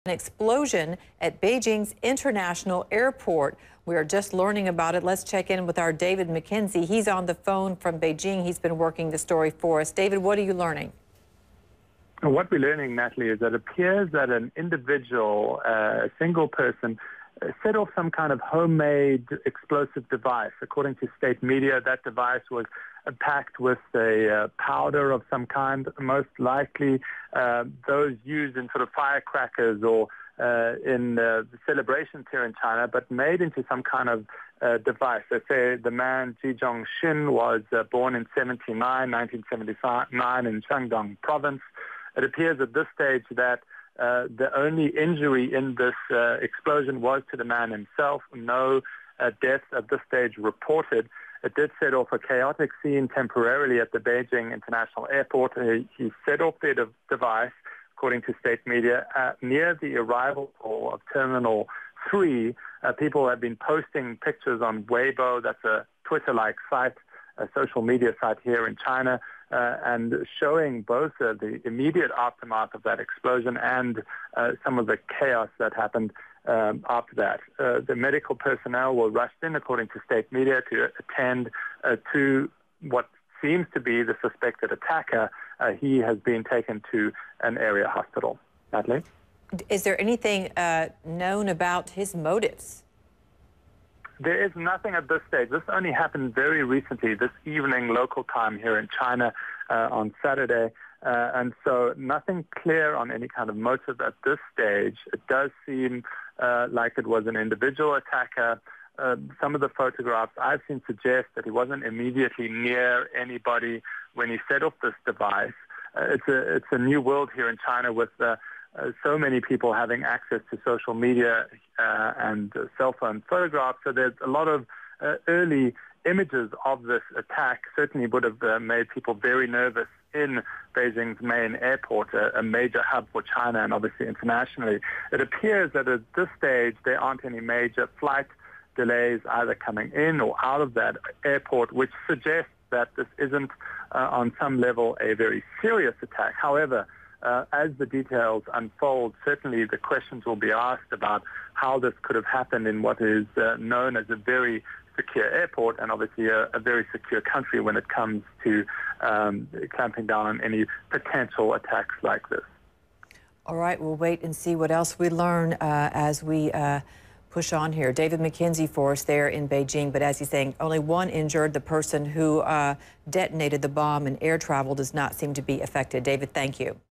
An explosion at Beijing's international airport. We are just learning about it. Let's check in with our David McKenzie. He's on the phone from Beijing. He's been working the story for us. David, what are you learning? What we're learning, Natalie, is that it appears that an individual, a single person, set off some kind of homemade explosive device. According to state media, that device was packed with a powder of some kind, most likely those used in sort of firecrackers or in celebrations here in China, but made into some kind of device. They say the man, Ji Zhongxin, was born in 1979 in Shandong province. It appears at this stage that the only injury in this explosion was to the man himself. No deaths at this stage reported. It did set off a chaotic scene temporarily at the Beijing International Airport. He set off the device, according to state media, near the arrival of Terminal 3. People have been posting pictures on Weibo, that's a Twitter-like site, a social media site here in China, and showing both the immediate aftermath of that explosion and some of the chaos that happened after that. The medical personnel were rushed in, according to state media, to attend to what seems to be the suspected attacker. He has been taken to an area hospital. Natalie? Is there anything known about his motives? There is nothing at this stage. This only happened very recently, this evening local time here in China on Saturday. And so nothing clear on any kind of motive at this stage. It does seem like it was an individual attacker. Some of the photographs I've seen suggest that he wasn't immediately near anybody when he set off this device. It's a new world here in China with so many people having access to social media and cell phone photographs. So there's a lot of early images of this attack. Certainly would have made people very nervous in Beijing's main airport, a major hub for China and obviously internationally. It appears that at this stage there aren't any major flight delays either coming in or out of that airport, which suggests that this isn't on some level a very serious attack. However, as the details unfold, certainly the questions will be asked about how this could have happened in what is known as a very secure airport and obviously a very secure country when it comes to clamping down on any potential attacks like this. All right, we'll wait and see what else we learn as we push on here. David McKenzie for us there in Beijing, but as he's saying, only one injured. The person who detonated the bomb and air travel does not seem to be affected. David, thank you.